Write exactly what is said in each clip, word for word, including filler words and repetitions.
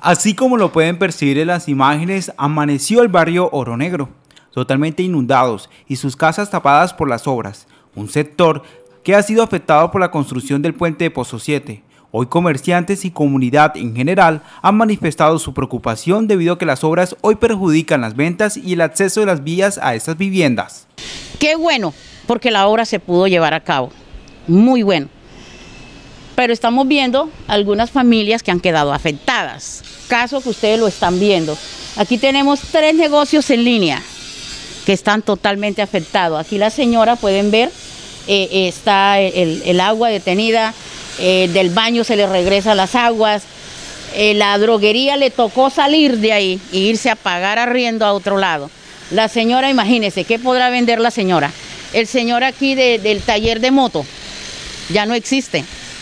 Así como lo pueden percibir en las imágenes, amaneció el barrio Oro Negro, totalmente inundados y sus casas tapadas por las obras, un sector que ha sido afectado por la construcción del puente de Pozo siete. Hoy comerciantes y comunidad en general han manifestado su preocupación debido a que las obras hoy perjudican las ventas y el acceso de las vías a estas viviendas. Qué bueno, porque la obra se pudo llevar a cabo, muy bueno. Pero estamos viendo algunas familias que han quedado afectadas, caso que ustedes lo están viendo. Aquí tenemos tres negocios en línea que están totalmente afectados. Aquí la señora, pueden ver, eh, está el, el agua detenida, eh, del baño se le regresa las aguas, eh, la droguería le tocó salir de ahí e irse a pagar arriendo a otro lado. La señora, imagínense, ¿qué podrá vender la señora? El señor aquí de, del taller de moto ya no existe.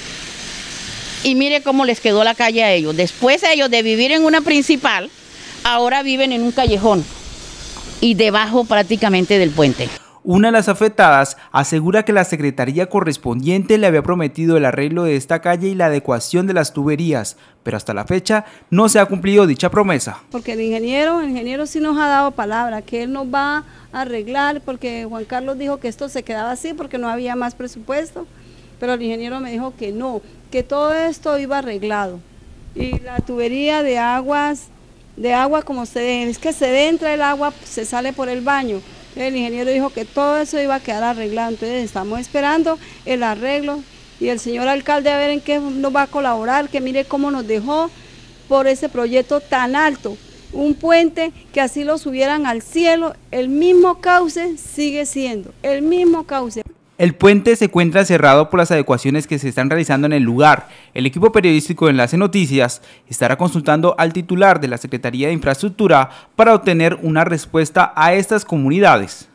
Y mire cómo les quedó la calle a ellos. Después ellos de vivir en una principal, ahora viven en un callejón y debajo prácticamente del puente. Una de las afectadas asegura que la secretaría correspondiente le había prometido el arreglo de esta calle y la adecuación de las tuberías, pero hasta la fecha no se ha cumplido dicha promesa. Porque el ingeniero, el ingeniero sí nos ha dado palabra, que él nos va a arreglar, porque Juan Carlos dijo que esto se quedaba así porque no había más presupuesto, pero el ingeniero me dijo que no, que todo esto iba arreglado. Y la tubería de aguas, de agua como se es que se entra el agua, se sale por el baño. El ingeniero dijo que todo eso iba a quedar arreglado, entonces estamos esperando el arreglo y el señor alcalde a ver en qué nos va a colaborar, que mire cómo nos dejó por ese proyecto tan alto. Un puente que así lo subieran al cielo, el mismo cauce sigue siendo, el mismo cauce. El puente se encuentra cerrado por las adecuaciones que se están realizando en el lugar. El equipo periodístico de Enlace Noticias estará consultando al titular de la Secretaría de Infraestructura para obtener una respuesta a estas comunidades.